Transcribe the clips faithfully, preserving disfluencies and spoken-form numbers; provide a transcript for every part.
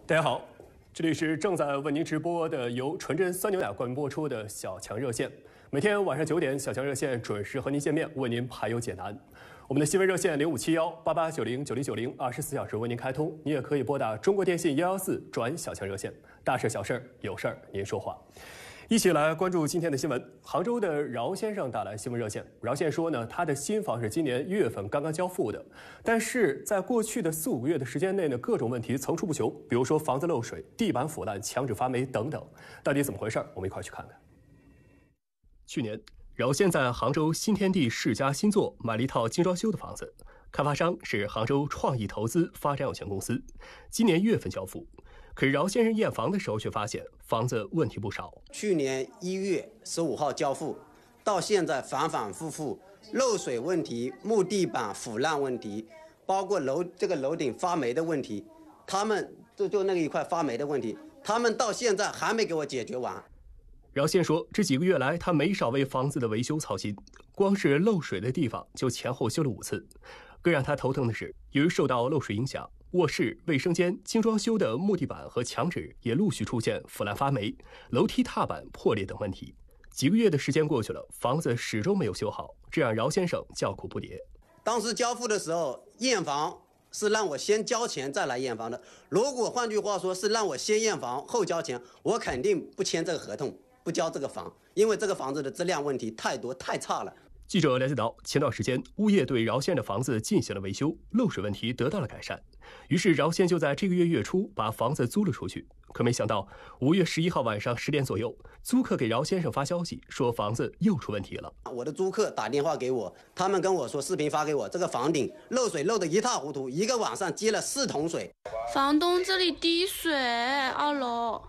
大家好，这里是正在为您直播的由纯真酸牛奶冠名播出的小强热线。每天晚上九点，小强热线准时和您见面，为您排忧解难。我们的新闻热线零五七幺八八九零九零九零，二十四小时为您开通。你也可以拨打中国电信幺幺四转小强热线，大事小事有事儿您说话。一起来关注今天的新闻。杭州的饶先生打来新闻热线，饶先生说呢，他的新房是今年一月份刚刚交付的，但是在过去的四五个月的时间内呢，各种问题层出不穷，比如说房子漏水、地板腐烂、墙纸发霉等等，到底怎么回事？我们一块去看看。去年，饶先在杭州新天地世家新作买了一套精装修的房子，开发商是杭州创意投资发展有限公司，今年一月份交付。可是饶先生验房的时候却发现房子问题不少。 去年一月十五号交付，到现在反反复复，漏水问题、木地板腐烂问题，包括楼这个楼顶发霉的问题，他们就就那个一块发霉的问题，他们到现在还没给我解决完。 饶先说，这几个月来他没少为房子的维修操心，光是漏水的地方就前后修了五次。更让他头疼的是，由于受到漏水影响，卧室、卫生间精装修的木地板和墙纸也陆续出现腐烂发霉，楼梯踏板破裂等问题。几个月的时间过去了，房子始终没有修好，这让饶先生叫苦不迭。 当时交付的时候，验房是让我先交钱再来验房的。如果换句话说是让我先验房后交钱，我肯定不签这个合同，不交这个房，因为这个房子的质量问题太多太差了。 记者了解到，前段时间物业对饶先的房子进行了维修，漏水问题得到了改善。于是饶先就在这个月月初把房子租了出去。可没想到，五月十一号晚上十点左右，租客给饶先生发消息说房子又出问题了。 我的租客打电话给我，他们跟我说视频发给我，这个房顶漏水漏得一塌糊涂，一个晚上接了四桶水。 房东这里滴水，二楼。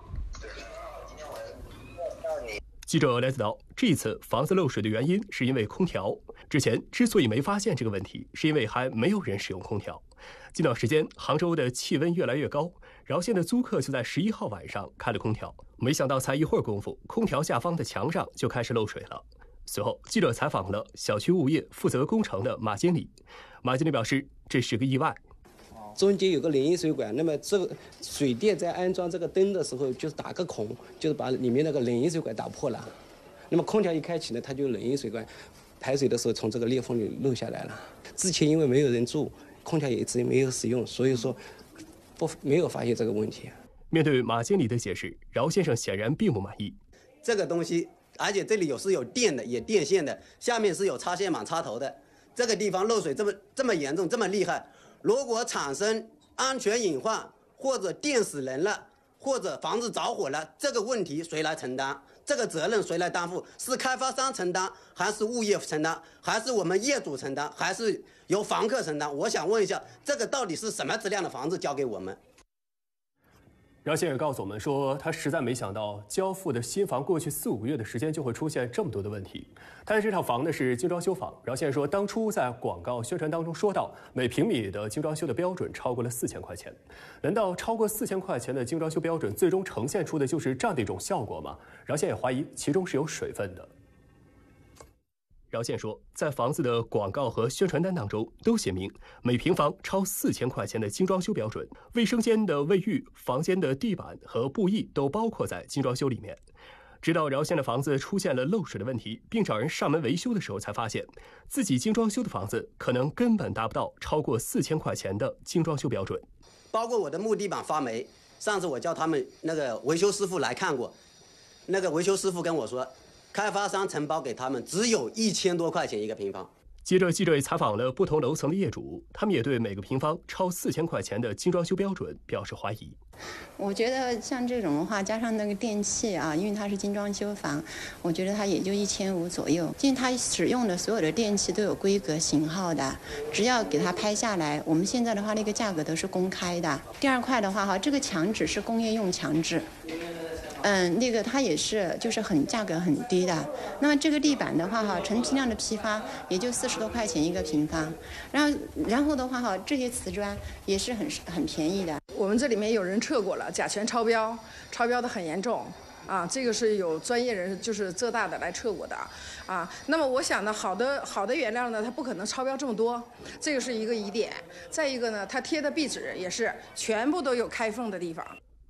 记者了解到，这次房子漏水的原因是因为空调。之前之所以没发现这个问题，是因为还没有人使用空调。近段时间，杭州的气温越来越高，饶先的租客就在十一号晚上开了空调，没想到才一会儿功夫，空调下方的墙上就开始漏水了。随后，记者采访了小区物业负责工程的马经理，马经理表示，这是个意外。 中间有个淋浴水管，那么这个水电在安装这个灯的时候，就是打个孔，就是把里面那个淋浴水管打破了。那么空调一开启呢，它就淋浴水管排水的时候从这个裂缝里漏下来了。之前因为没有人住，空调也一直没有使用，所以说不没有发现这个问题。 面对马经理的解释，饶先生显然并不满意。 这个东西，而且这里有是有电的，也电线的，下面是有插线板插头的。这个地方漏水这么这么严重，这么厉害。如果产生安全隐患，或者电死人了，或者房子着火了，这个问题谁来承担？这个责任谁来担负？是开发商承担，还是物业承担，还是我们业主承担，还是由房客承担？我想问一下，这个到底是什么质量的房子交给我们？ 饶先生告诉我们说，他实在没想到交付的新房过去四五个月的时间就会出现这么多的问题。他的这套房呢是精装修房。饶先生说，当初在广告宣传当中说到，每平米的精装修的标准超过了四千块钱。难道超过四千块钱的精装修标准，最终呈现出的就是这样的一种效果吗？饶先生也怀疑其中是有水分的。饶先说，在房子的广告和宣传单当中都写明，每平方超四千块钱的精装修标准，卫生间的卫浴、房间的地板和布艺都包括在精装修里面。直到饶先的房子出现了漏水的问题，并找人上门维修的时候，才发现自己精装修的房子可能根本达不到超过四千块钱的精装修标准。 包括我的木地板发霉，上次我叫他们那个维修师傅来看过，那个维修师傅跟我说，开发商承包给他们只有一千多块钱一个平方。 接着，记者也采访了不同楼层的业主，他们也对每个平方超四千块钱的精装修标准表示怀疑。 我觉得像这种的话，加上那个电器啊，因为它是精装修房，我觉得它也就一千五左右。因为它使用的所有的电器都有规格型号的，只要给它拍下来，我们现在的话那个价格都是公开的。第二块的话哈，这个墙纸是工业用墙纸。嗯，那个它也是，就是很价格很低的。那么这个地板的话哈，纯批量的批发也就四十多块钱一个平方。然后，然后的话哈，这些瓷砖也是很很便宜的。 我们这里面有人测过了，甲醛超标，超标的很严重。啊，这个是有专业人，就是浙大的来测过的，啊，那么我想呢，好的好的原料呢，它不可能超标这么多，这个是一个疑点。再一个呢，它贴的壁纸也是全部都有开缝的地方。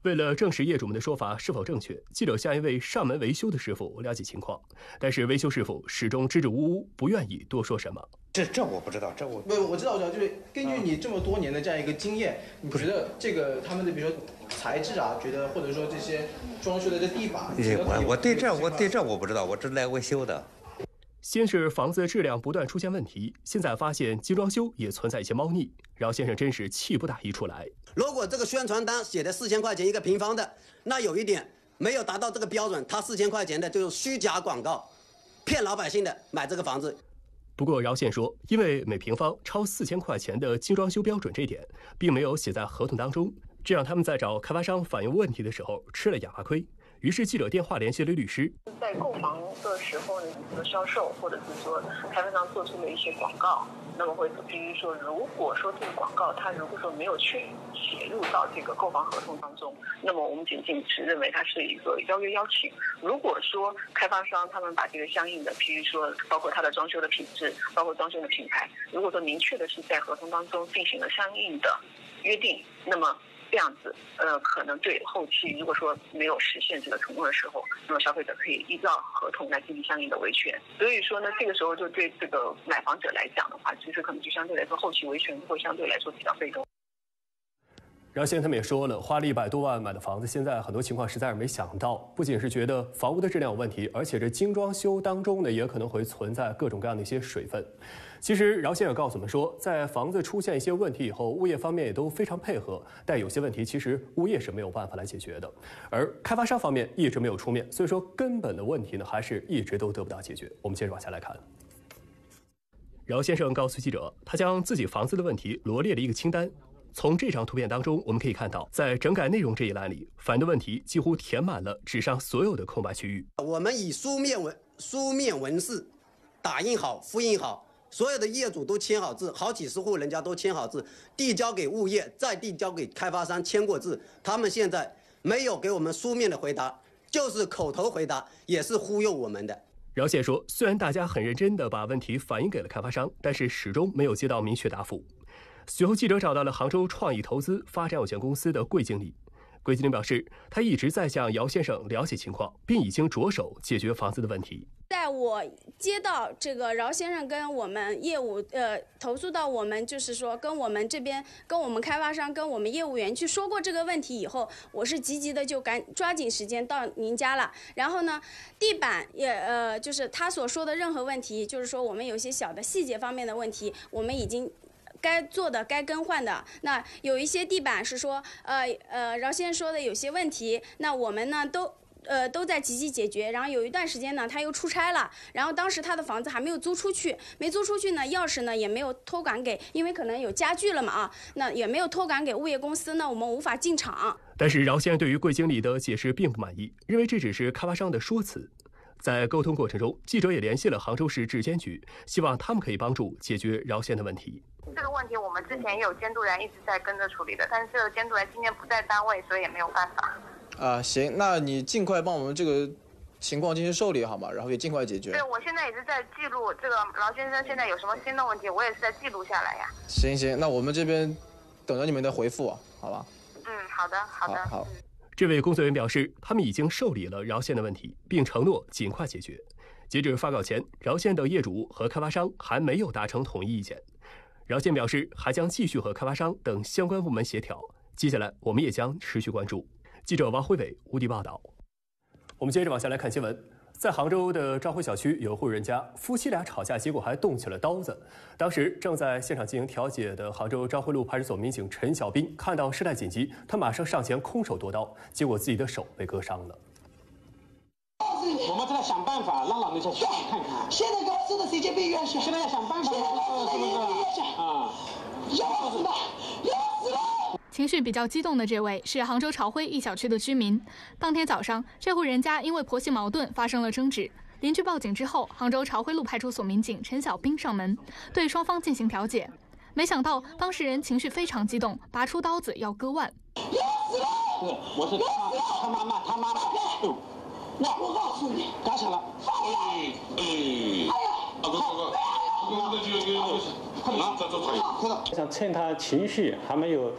为了证实业主们的说法是否正确，记者向一位上门维修的师傅了解情况，但是维修师傅始终支支吾吾，不愿意多说什么。 这这我不知道，这我不，我知道，我知道，就是根据你这么多年的这样一个经验，你觉得这个他们的比如说材质啊，觉得或者说这些装修的这地板， 我我对这我对这我不知道，我只来维修的。 先是房子质量不断出现问题，现在发现精装修也存在一些猫腻，饶先生真是气不打一处来。 如果这个宣传单写的四千块钱一个平方的，那有一点没有达到这个标准，他四千块钱的就是虚假广告，骗老百姓的买这个房子。 不过饶先说，因为每平方超四千块钱的精装修标准这点，并没有写在合同当中，这让他们在找开发商反映问题的时候吃了哑巴亏。于是记者电话联系了律师， 在购房的时候呢，这个销售或者是说开发商做出了一些广告，那么会基于说，如果说这个广告它如果说没有去写入到这个购房合同当中，那么我们仅仅只认为它是一个邀约邀请。如果说开发商他们把这个相应的，譬如说包括它的装修的品质，包括装修的品牌，如果说明确的是在合同当中进行了相应的约定，那么这样子，呃，可能对后期如果说没有实现这个成功的时候，那么消费者可以依照合同来进行相应的维权。所以说呢，这个时候就对这个买房者来讲的话，其实可能就相对来说后期维权会相对来说比较费用。 然后现在他们也说了，花了一百多万买的房子，现在很多情况实在是没想到，不仅是觉得房屋的质量有问题，而且这精装修当中呢，也可能会存在各种各样的一些水分。其实饶先生告诉我们说，在房子出现一些问题以后，物业方面也都非常配合，但有些问题其实物业是没有办法来解决的，而开发商方面一直没有出面，所以说根本的问题呢，还是一直都得不到解决。我们接着往下来看。饶先生告诉记者，他将自己房子的问题罗列了一个清单。从这张图片当中，我们可以看到，在整改内容这一栏里，反映的问题几乎填满了纸上所有的空白区域。 我们以书面文书面文字打印好、复印好，所有的业主都签好字，好几十户人家都签好字，递交给物业，再递交给开发商签过字。他们现在没有给我们书面的回答，就是口头回答，也是忽悠我们的。 饶先说，虽然大家很认真地把问题反映给了开发商，但是始终没有接到明确答复。随后，记者找到了杭州创意投资发展有限公司的桂经理。桂经理表示，他一直在向姚先生了解情况，并已经着手解决房子的问题。 在我接到这个饶先生跟我们业务呃投诉到我们，就是说跟我们这边跟我们开发商跟我们业务员去说过这个问题以后，我是积极的就赶抓紧时间到您家了。然后呢，地板也呃就是他所说的任何问题，就是说我们有些小的细节方面的问题，我们已经该做的、该更换的。那有一些地板是说，呃呃，饶先生说的有些问题，那我们呢都。呃，都在积极解决。然后有一段时间呢，他又出差了，然后当时他的房子还没有租出去，没租出去呢，钥匙呢也没有托管给，因为可能有家具了嘛啊，那也没有托管给物业公司，那我们无法进场。 但是饶先生对于桂经理的解释并不满意，认为这只是开发商的说辞。在沟通过程中，记者也联系了杭州市质监局，希望他们可以帮助解决饶先的问题。 这个问题我们之前也有监督员一直在跟着处理的，但是这个监督员今天不在单位，所以也没有办法。 啊，行，那你尽快帮我们这个情况进行受理好吗？然后也尽快解决。 对，我现在也是在记录这个饶先生现在有什么新的问题，我也是在记录下来呀。 行行，那我们这边等着你们的回复，好吧？ 嗯，好的，好的， 好。好嗯、 这位工作人员表示，他们已经受理了饶先的问题，并承诺尽快解决。截至发稿前，饶先的业主和开发商还没有达成统一意见。饶先表示，还将继续和开发商等相关部门协调。接下来，我们也将持续关注。记者王辉伟、吴迪报道。我们接着往下来看新闻。在杭州的昭辉小区，有户人家夫妻俩吵架，结果还动起了刀子。当时正在现场进行调解的杭州昭辉路派出所民警陈小兵看到事态紧急，他马上上前空手夺刀，结果自己的手被割伤了。 我们在想办法让老人家去看看。现在告诉的谁就被冤屈，现在要想办法，是不是啊？要死了，要死了！ 情绪比较激动的这位是杭州朝晖一小区的居民。当天早上，这户人家因为婆媳矛盾发生了争执，邻居报警之后，杭州朝晖路派出所民警陈小兵上门，对双方进行调解。没想到当事人情绪非常激动，拔出刀子要割腕。 要死了！对，我是他他妈妈，他妈妈。嗯，那我告诉你，干啥了？哎哎，哎呀，大哥大哥，那就就快点，快点，快点！想趁他情绪还没有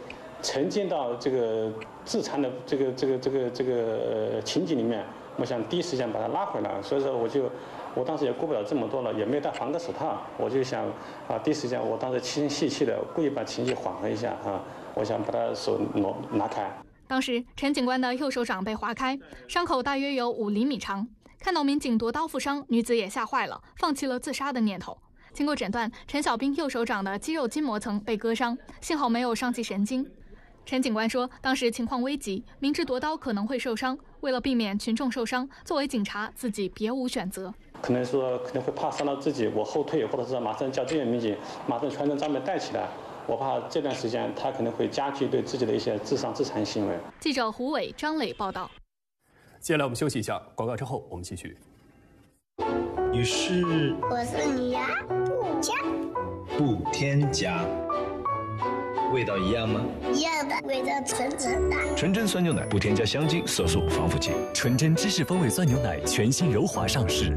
沉浸到这个自残的这个这个这个这个呃情景里面，我想第一时间把他拉回来。所以说我就我当时也顾不了这么多了，也没有戴防割手套，我就想啊第一时间我当时轻细细的故意把情绪缓和一下啊，我想把他手挪拿开。 当时陈警官的右手掌被划开，伤口大约有五厘米长。看到民警夺刀负伤，女子也吓坏了，放弃了自杀的念头。经过诊断，陈小兵右手掌的肌肉筋膜层被割伤，幸好没有伤及神经。陈警官说，当时情况危急，明知夺刀可能会受伤，为了避免群众受伤，作为警察自己别无选择。 可能说可能会怕伤到自己，我后退，或者是马上叫支援民警，马上全身装备带起来。我怕这段时间他可能会加剧对自己的一些自伤自残行为。 记者胡伟、张磊报道。 接下来我们休息一下，广告之后我们继续。 你是？ 我是你呀，不加， 不添加。味道一样吗？ 一样的，味道纯纯的。 纯真酸牛奶不添加香精、色素、防腐剂。 纯真芝士风味酸牛奶全新柔滑上市。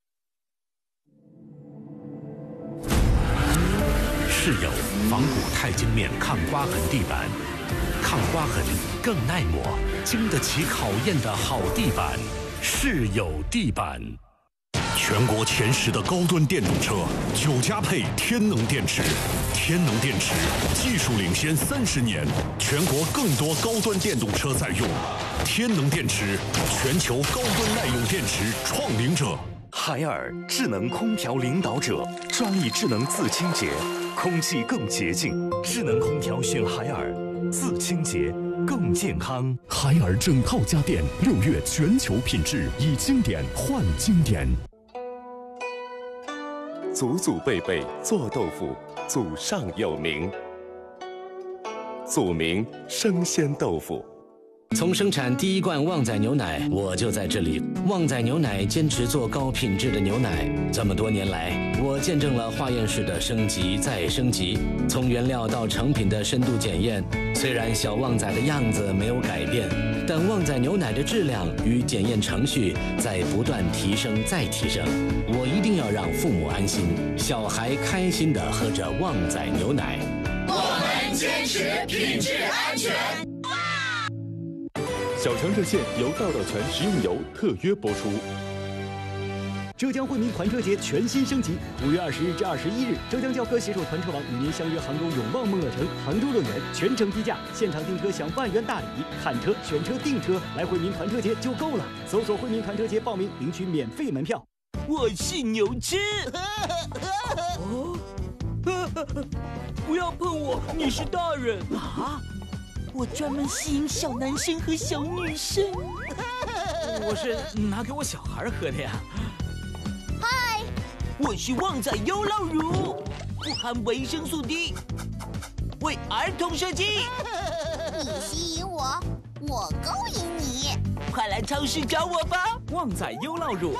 室友仿古钛晶面抗刮痕地板，抗刮痕更耐磨，经得起考验的好地板。室友地板。全国前十的高端电动车，九加配天能电池。天能电池技术领先三十年，全国更多高端电动车在用。天能电池，全球高端耐用电池创领者。 海尔智能空调领导者，专利智能自清洁，空气更洁净。智能空调选海尔，自清洁更健康。 海尔整套家电六月全球品质，以经典换经典。 祖祖辈辈做豆腐，祖上有名。祖名生鲜豆腐。 从生产第一罐旺仔牛奶，我就在这里。旺仔牛奶坚持做高品质的牛奶，这么多年来，我见证了化验室的升级再升级，从原料到成品的深度检验。虽然小旺仔的样子没有改变，但旺仔牛奶的质量与检验程序在不断提升再提升。我一定要让父母安心，小孩开心地喝着旺仔牛奶。 我们坚持品质安全。 小强热线由道道全食用油特约播出。 浙江惠民团车节全新升级，五月二十日至二十一日，浙江轿科携手团车网与您相约杭州永旺梦乐城杭州乐园，全程低价，现场订车享万元大礼，看车、选车、订车，来惠民团车节就够了。搜索惠民团车节报名，领取免费门票。 我是牛吃。哦，不要碰我，你是大人啊！我专门吸引小男生和小女生。 我是拿给我小孩喝的呀。 嗨，我是旺仔优酪乳，不含维生素 D， 为儿童设计。 你吸引我，我勾引你。 快来超市找我吧！ 旺仔优酪乳。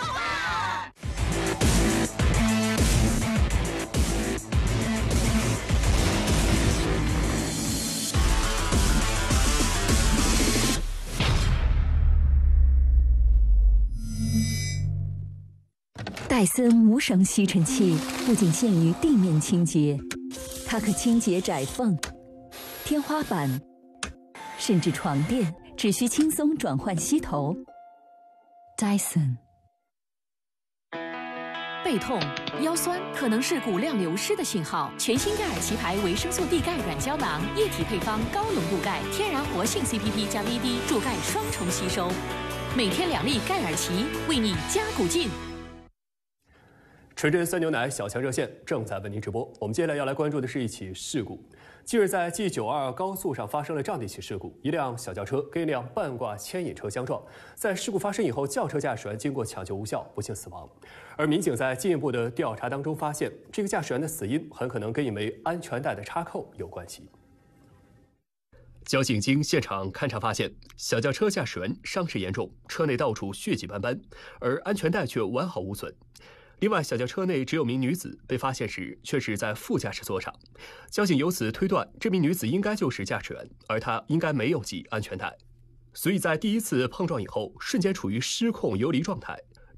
戴森无绳吸尘器不仅限于地面清洁，它可清洁窄缝、天花板，甚至床垫，只需轻松转换吸头。戴森。 背痛、腰酸可能是骨量流失的讯号。全新盖尔奇牌维生素 D 钙软胶囊，液体配方，高浓度钙，天然活性 C P P 加 V D， 助钙双重吸收。每天两粒盖尔奇，为你加股劲。 纯真酸牛奶小强热线正在为您直播。我们接下来要来关注的是一起事故。近日，在 G 九二高速上发生了这样的一起事故：一辆小轿车跟一辆半挂牵引车相撞。在事故发生以后，轿车驾驶员经过抢救无效，不幸死亡。而民警在进一步的调查当中发现，这个驾驶员的死因很可能跟一枚安全带的插扣有关系。交警经现场勘查发现，小轿车驾驶员伤势严重，车内到处血迹斑斑，而安全带却完好无损。另外，小轿车内只有名女子，被发现时却是在副驾驶座上。交警由此推断，这名女子应该就是驾驶员，而她应该没有系安全带。所以在第一次碰撞以后，瞬间处于失控游离状态。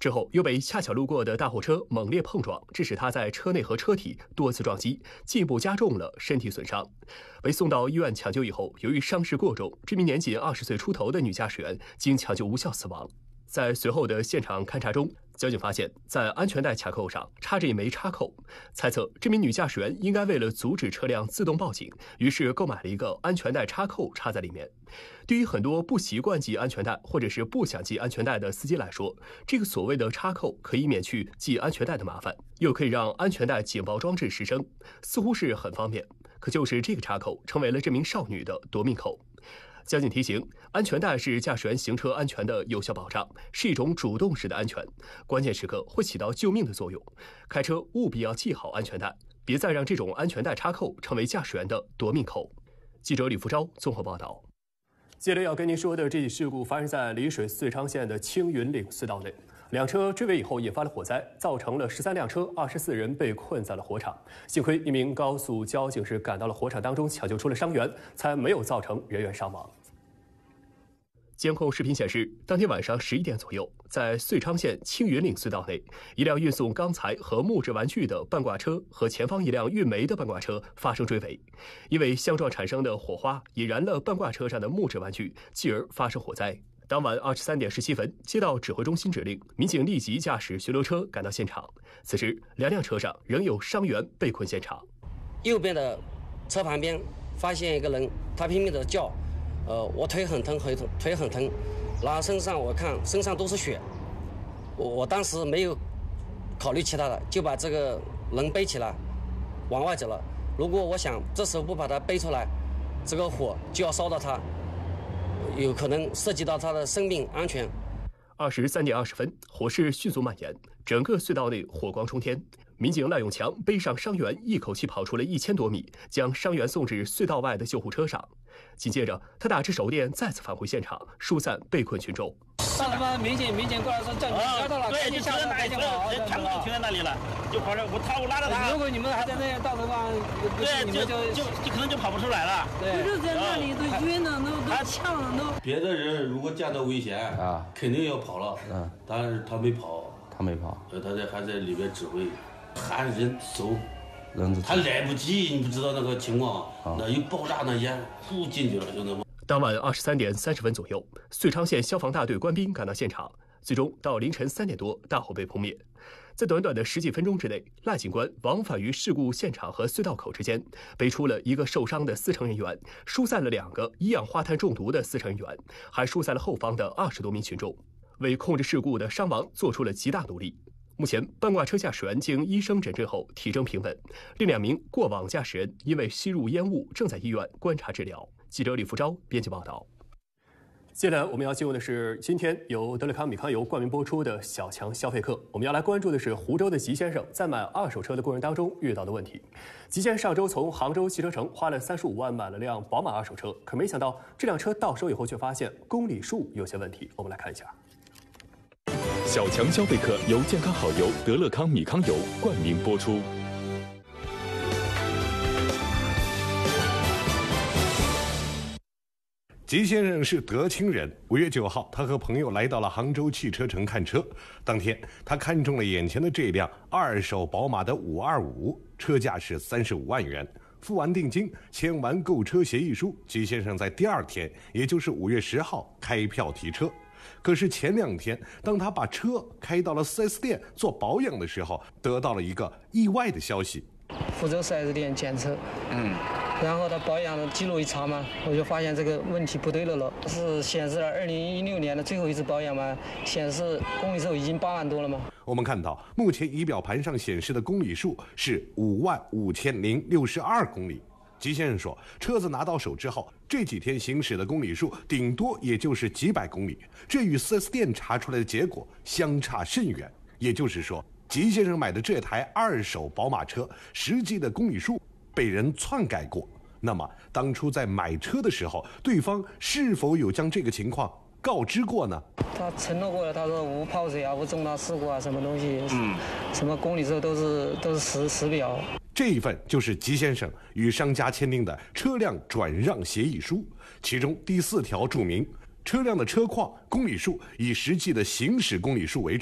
之后又被恰巧路过的大货车猛烈碰撞，致使他在车内和车体多次撞击，进一步加重了身体损伤。被送到医院抢救以后，由于伤势过重，这名年仅二十岁出头的女驾驶员经抢救无效死亡。在随后的现场勘查中，交警发现，在安全带卡扣上插着一枚插扣，猜测这名女驾驶员应该为了阻止车辆自动报警，于是购买了一个安全带插扣插在里面。对于很多不习惯系安全带或者是不想系安全带的司机来说，这个所谓的插扣可以免去系安全带的麻烦，又可以让安全带警报装置失声，似乎是很方便。可就是这个插扣成为了这名少女的夺命扣。交警提醒，安全带是驾驶员行车安全的有效保障，是一种主动式的安全，关键时刻会起到救命的作用。开车务必要系好安全带，别再让这种安全带插扣成为驾驶员的夺命扣。记者李福昭综合报道。接着要跟您说的这起事故发生在丽水遂昌县的青云岭隧道内，两车追尾以后引发了火灾，造成了十三辆车、二十四人被困在了火场。幸亏一名高速交警是赶到了火场当中，抢救出了伤员，才没有造成人员伤亡。监控视频显示，当天晚上十一点左右，在遂昌县青云岭隧道内，一辆运送钢材和木质玩具的半挂车和前方一辆运煤的半挂车发生追尾，因为相撞产生的火花引燃了半挂车上的木质玩具，继而发生火灾。当晚二十三点十七分，接到指挥中心指令，民警立即驾驶巡逻车赶到现场。此时，两辆车上仍有伤员被困现场。 右边的车旁边发现一个人，他拼命的叫。呃，我腿很疼，腿腿很疼，然后身上我看身上都是血，我我当时没有考虑其他的，就把这个人背起来，往外走了。如果我想这时候不把他背出来，这个火就要烧到他，有可能涉及到他的生命安全。 二十三点二十分，火势迅速蔓延，整个隧道内火光冲天。民警赖永强背上伤员，一口气跑出了一千多米，将伤员送至隧道外的救护车上。紧接着，他打着手电再次返回现场，疏散被困群众。 上他妈民警，民警过来说叫你不要到了， 对，就停在那里，全部都停在那里了，就跑着我他我拉着他。 如果你们还在那到的话， 对， 你们就就就可能就跑不出来了。 对， 就在那里都晕了，都都呛了，都。 别的人如果见到危险啊，肯定要跑了，嗯，但是他没跑， 他没跑， 呃，他在还在里边指挥，喊人走。他来不及，你不知道那个情况，那有爆炸，那烟呼进去了，兄弟们。 当晚二十三点三十分左右，遂昌县消防大队官兵赶到现场，最终到凌晨三点多，大火被扑灭。在短短的十几分钟之内，赖警官往返于事故现场和隧道口之间，背出了一个受伤的司乘人员，疏散了两个一氧化碳中毒的司乘人员，还疏散了后方的二十多名群众，为控制事故的伤亡做出了极大努力。目前，半挂车驾驶员经医生诊治后体征平稳，另两名过往驾驶人因为吸入烟雾正在医院观察治疗。记者李福昭编辑报道。接下来我们要进入的是今天由德乐康米康油冠名播出的小强消费课。我们要来关注的是湖州的吉先生在买二手车的过程当中遇到的问题。吉先生上周从杭州汽车城花了三十五万买了辆宝马二手车，可没想到这辆车到手以后却发现公里数有些问题。我们来看一下。 小强消费课由健康好油德乐康米康油冠名播出。 吉先生是德清人，五月九号，他和朋友来到了杭州汽车城看车。当天，他看中了眼前的这辆二手宝马的五二五，车价是三十五万元。付完定金，签完购车协议书，吉先生在第二天，也就是五月十号开票提车。可是前两天，当他把车开到了 四 S 店做保养的时候，得到了一个意外的消息。 福州 四 S 店检测，嗯，然后他保养的记录一查嘛，我就发现这个问题不对了了，是显示了二零一六年的最后一次保养嘛，显示公里数已经八万多了嘛。 我们看到，目前仪表盘上显示的公里数是五万五千零六十二公里。吉先生说，车子拿到手之后，这几天行驶的公里数顶多也就是几百公里，这与 四 S 店查出来的结果相差甚远。也就是说，吉先生买的这台二手宝马车，实际的公里数被人篡改过。那么，当初在买车的时候，对方是否有将这个情况告知过呢？ 他承诺过了，他说无泡水啊，无重大事故啊，什么东西，嗯，什么公里数都是都是实实表。 这一份就是吉先生与商家签订的车辆转让协议书，其中第四条注明，车辆的车况、公里数以实际的行驶公里数为准。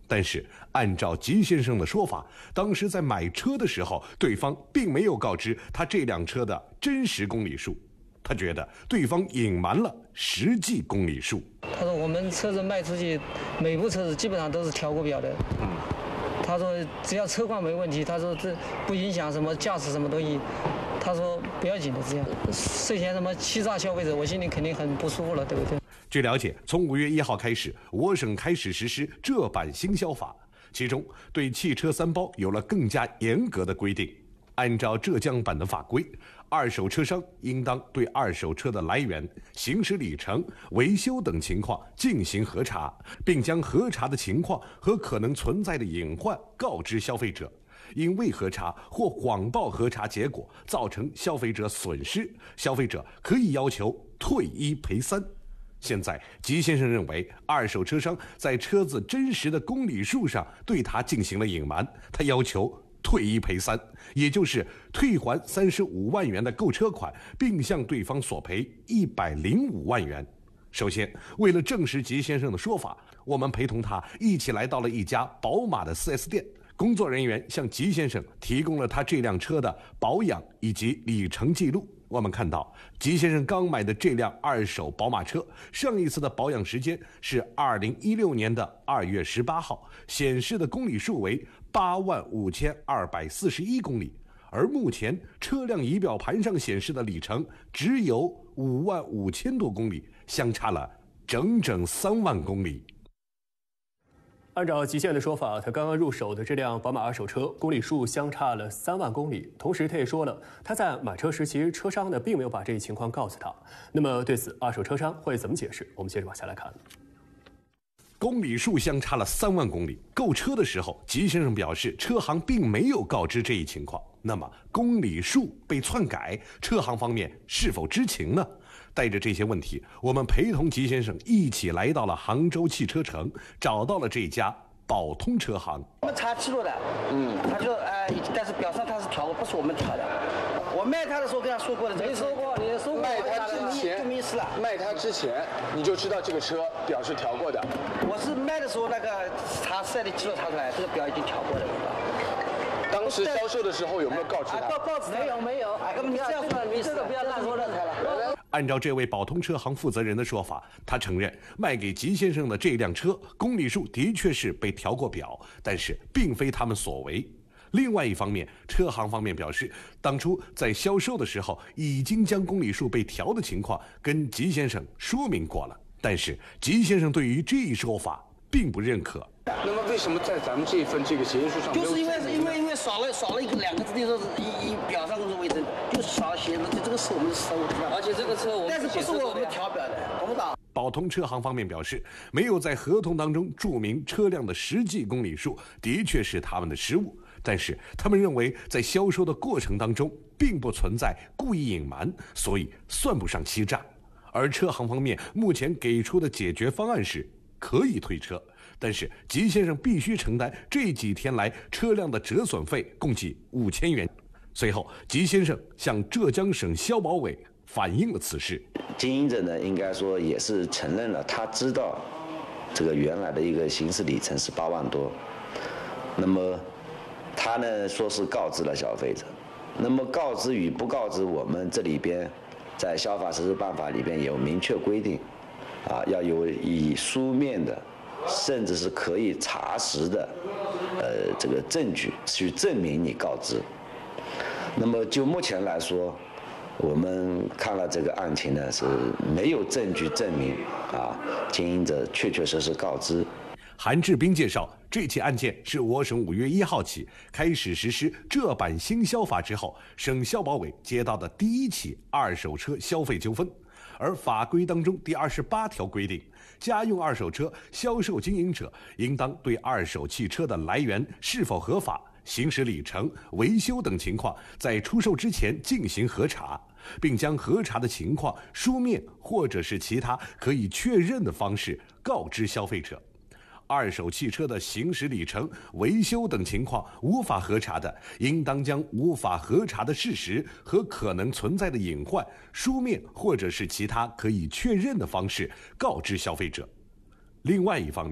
但是按照吉先生的说法，当时在买车的时候，对方并没有告知他这辆车的真实公里数。他觉得对方隐瞒了实际公里数。 他说我们车子卖出去，每部车子基本上都是调过表的。嗯。他说只要车况没问题，他说这不影响什么驾驶什么东西。他说不要紧的，这样涉嫌什么欺诈消费者，我心里肯定很不舒服了，对不对？ 据了解，从五月一号开始，我省开始实施这版新消法，其中对汽车三包有了更加严格的规定。按照浙江版的法规，二手车商应当对二手车的来源、行驶里程、维修等情况进行核查，并将核查的情况和可能存在的隐患告知消费者。因未核查或谎报核查结果造成消费者损失，消费者可以要求退一赔三。现在吉先生认为，二手车商在车子真实的公里数上对他进行了隐瞒，他要求退一赔三，也就是退还三十五万元的购车款，并向对方索赔一百零五万元。首先，为了证实吉先生的说法，我们陪同他一起来到了一家宝马的 四 S 店。工作人员向吉先生提供了他这辆车的保养以及里程记录。我们看到，吉先生刚买的这辆二手宝马车，上一次的保养时间是二零一六年的二月十八号，显示的公里数为八万五千二百四十一公里，而目前车辆仪表盘上显示的里程只有五万五千多公里，相差了整整三万公里。 按照吉先的说法，他刚刚入手的这辆宝马二手车公里数相差了三万公里。同时，他也说了，他在买车时，其实车商呢并没有把这一情况告诉他。那么，对此，二手车商会怎么解释？我们接着往下来看。 公里数相差了三万公里，购车的时候，吉先生表示，车行并没有告知这一情况。那么，公里数被篡改，车行方面是否知情呢？带着这些问题，我们陪同吉先生一起来到了杭州汽车城，找到了这家宝通车行。 我们查记录的，嗯，他就呃，但是表上他是调过，不是我们调的。我卖他的时候跟他说过的，没说过，你说过。 卖他之前就迷失了。 卖他之前你就知道这个车表是调过的。 我是卖的时候那个查赛的记录查出来，这个表已经调过了。 当时销售的时候有没有告知他？ 告告知没有没有，哎，你这样说，你这个不要乱说了。 按照这位宝通车行负责人的说法，他承认卖给吉先生的这辆车公里数的确是被调过表，但是并非他们所为。另外一方面，车行方面表示，当初在销售的时候已经将公里数被调的情况跟吉先生说明过了，但是吉先生对于这一说法并不认可。 那么为什么在咱们这一份这个协议书上， 就是因为因为因为少了少了一个两个字，就是一一表上是为证，就是少了写的，这个是我们的失误， 而且这个车我们但是不是我们调表的，懂不懂？ 宝通车行方面表示，没有在合同当中注明车辆的实际公里数，的确是他们的失误。但是他们认为，在销售的过程当中，并不存在故意隐瞒，所以算不上欺诈。而车行方面目前给出的解决方案是可以退车，但是吉先生必须承担这几天来车辆的折损费，共计五千元。随后，吉先生向浙江省消保委反映了此事。 经营者呢，应该说也是承认了，他知道这个原来的一个行驶里程是八万多，那么他呢说是告知了消费者，那么告知与不告知，我们这里边在消法实施办法里边有明确规定，啊，要有以书面的，甚至是可以查实的，呃，这个证据去证明你告知。那么就目前来说，我们看了这个案情呢，是没有证据证明啊，经营者确确实实告知。 韩志斌介绍，这起案件是我省五月一号起开始实施这版新消法之后，省消保委接到的第一起二手车消费纠纷。而法规当中第二十八条规定，家用二手车销售经营者应当对二手汽车的来源是否合法、行驶里程、维修等情况，在出售之前进行核查，并将核查的情况书面或者是其他可以确认的方式告知消费者。二手汽车的行驶里程、维修等情况无法核查的，应当将无法核查的事实和可能存在的隐患，书面或者是其他可以确认的方式告知消费者。另外一方面，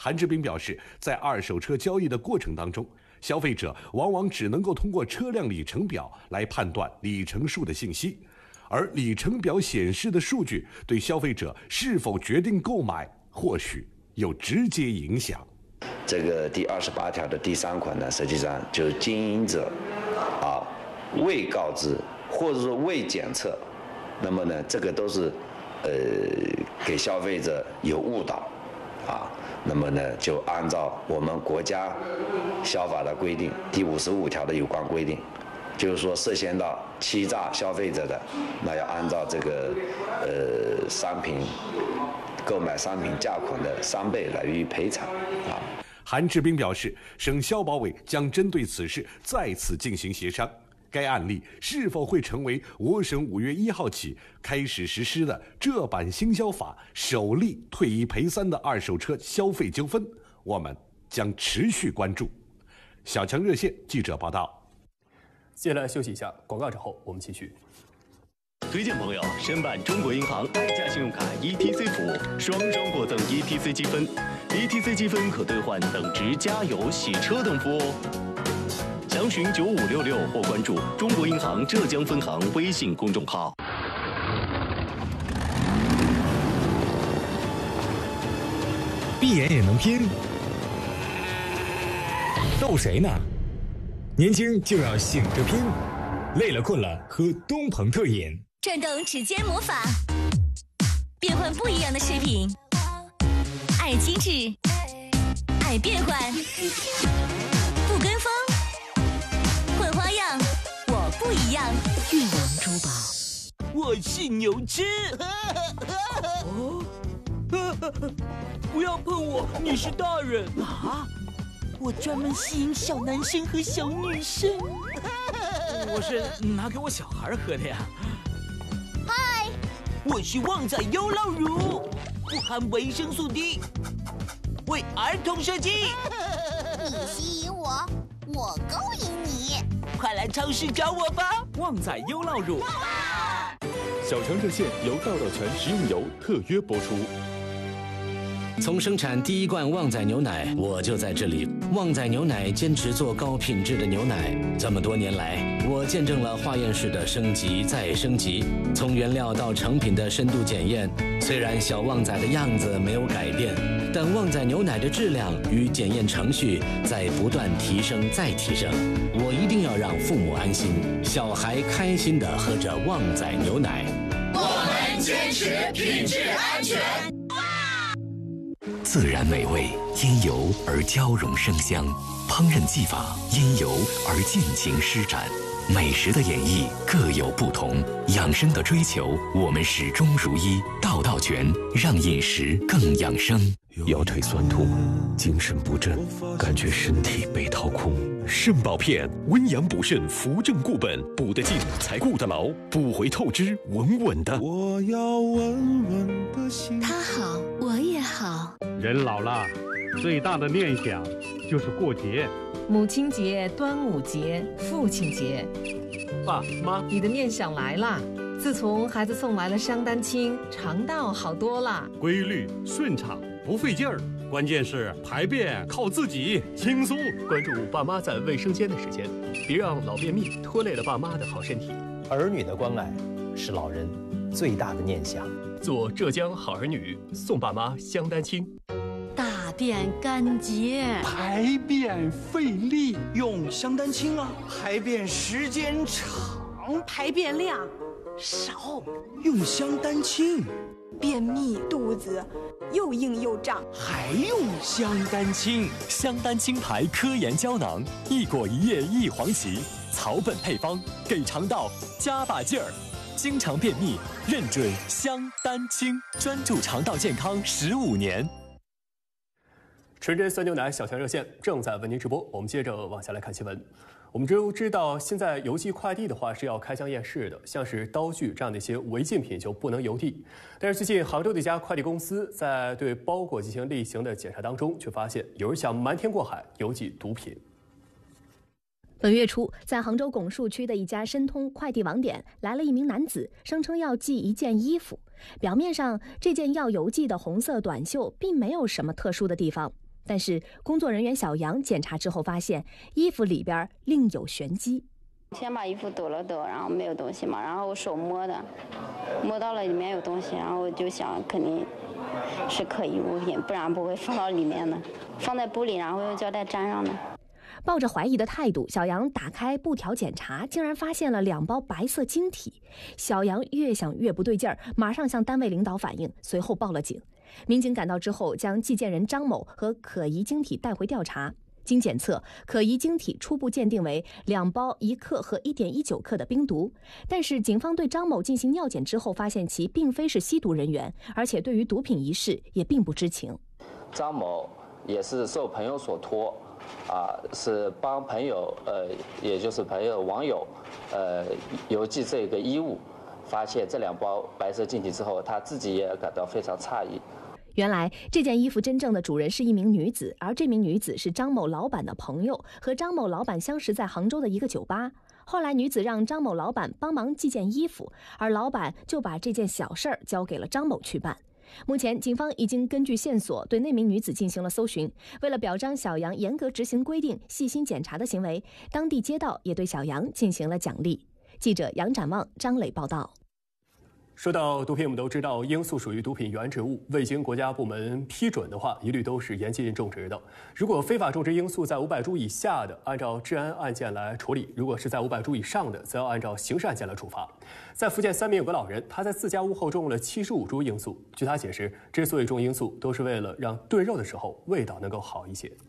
韩志斌表示，在二手车交易的过程当中，消费者往往只能够通过车辆里程表来判断里程数的信息，而里程表显示的数据对消费者是否决定购买或许有直接影响。 这个第二十八条的第三款呢，实际上就是经营者啊未告知或者说未检测，那么呢这个都是呃给消费者有误导啊。那么呢，就按照我们国家消法的规定，第五十五条的有关规定，就是说涉嫌到欺诈消费者的，那要按照这个呃商品购买商品价款的三倍来予以赔偿啊。 韩志斌表示，省消保委将针对此事再次进行协商。该案例是否会成为我省五月一号起开始实施的这版新消法首例退一赔三的二手车消费纠纷，我们将持续关注。小强热线记者报道。 接下来休息一下，广告之后我们继续。 推荐朋友申办中国银行爱家信用卡 E T C 服务，双双获赠 E T C 积分 ，E T C 积分可兑换等值加油、洗车等服务哦。详询九五六六或关注中国银行浙江分行微信公众号。 闭眼也能拼，逗谁呢？年轻就要醒着拼，累了困了喝东鹏特饮。 转动指尖魔法，变换不一样的饰品，爱精致，爱变换，不跟风。混花样，我不一样。 运王珠宝，我是牛吃。哦，不要碰我，你是大人啊！我专门吸引小男生和小女生。 我是拿给我小孩喝的呀。 嗨， 我是旺仔优酪乳，不含维生素 D， 为儿童设计。 你吸引我，我勾引你。 快来超市找我吧！ 旺仔优酪乳。 小强热线由道道全食用油特约播出。 从生产第一罐旺仔牛奶，我就在这里。旺仔牛奶坚持做高品质的牛奶，这么多年来，我见证了化验室的升级再升级，从原料到成品的深度检验。虽然小旺仔的样子没有改变，但旺仔牛奶的质量与检验程序在不断提升再提升。我一定要让父母安心，小孩开心地喝着旺仔牛奶。 我们坚持品质安全。 自然美味，因油而交融生香；烹饪技法因油而尽情施展。美食的演绎各有不同，养生的追求我们始终如一。道道全让饮食更养生。 腰腿酸痛，精神不振，感觉身体被掏空。肾宝片温阳补肾，扶正固本，补得进才顾得牢，补回透支，稳稳的。 我要稳稳的心。 他好，我也好。 人老了，最大的念想就是过节。 母亲节、端午节、父亲节， 爸妈， 你的念想来啦！自从孩子送来了香丹清，肠道好多了， 规律顺畅，不费劲儿。关键是排便靠自己，轻松。关注爸妈在卫生间的时间，别让老便秘拖累了爸妈的好身体。 儿女的关爱是老人最大的念想。 做浙江好儿女，送爸妈香丹清。 大便干结， 排便费力， 用香丹清啊，排便时间长， 排便量少， 用香丹清。 便秘肚子又硬又胀， 还用香丹清。 香丹清牌科研胶囊，一果一叶一黄芪，草本配方，给肠道加把劲儿。经常便秘，认准香丹清，专注肠道健康十五年。 纯真酸牛奶小强热线正在为您直播，我们接着往下来看新闻。我们都知道，现在邮寄快递的话是要开箱验视的，像是刀具这样的一些违禁品就不能邮递。但是最近，杭州的一家快递公司在对包裹进行例行的检查当中，却发现有人想瞒天过海邮寄毒品。 本月初，在杭州拱墅区的一家申通快递网点，来了一名男子，声称要寄一件衣服。表面上，这件要邮寄的红色短袖并没有什么特殊的地方。 但是工作人员小杨检查之后发现，衣服里边另有玄机。 先把衣服抖了抖，然后没有东西嘛，然后我手摸的，摸到了里面有东西，然后我就想肯定是可疑物品，不然不会放到里面的，放在布里，然后用胶带粘上的。 抱着怀疑的态度，小杨打开布条检查，竟然发现了两包白色晶体。小杨越想越不对劲儿，马上向单位领导反映，随后报了警。民警赶到之后，将寄件人张某和可疑晶体带回调查。经检测，可疑晶体初步鉴定为两包一克和一点一九克的冰毒。但是警方对张某进行尿检之后，发现其并非是吸毒人员，而且对于毒品一事也并不知情。 张某也是受朋友所托。啊，是帮朋友，呃，也就是朋友网友，呃，邮寄这个衣物，发现这两包白色晶体之后，他自己也感到非常诧异。 原来这件衣服真正的主人是一名女子，而这名女子是张某老板的朋友，和张某老板相识在杭州的一个酒吧。后来女子让张某老板帮忙寄件衣服，而老板就把这件小事儿交给了张某去办。目前，警方已经根据线索对那名女子进行了搜寻。为了表彰小杨严格执行规定、细心检查的行为，当地街道也对小杨进行了奖励。记者杨展望、张磊报道。 说到毒品，我们都知道罂粟属于毒品原植物，未经国家部门批准的话，一律都是严禁种植的。如果非法种植罂粟在五百株以下的，按照治安案件来处理；如果是在五百株以上的，则要按照刑事案件来处罚。在福建三明有个老人，他在自家屋后种了七十五株罂粟。据他解释，之所以种罂粟，都是为了让炖肉的时候味道能够好一些。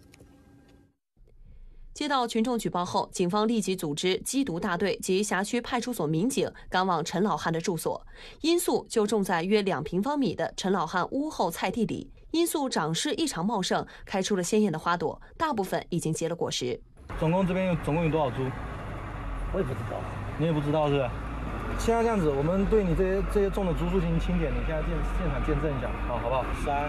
接到群众举报后，警方立即组织缉毒大队及辖区派出所民警赶往陈老汉的住所。罂粟就种在约两平方米的陈老汉屋后菜地里，罂粟长势异常茂盛，开出了鲜艳的花朵，大部分已经结了果实。 总共这边有总共有多少株？我也不知道，你也不知道是？现在这样子，我们对你这些这些种的株数进行清点，你现在见现场见证一下，好，好不好？三、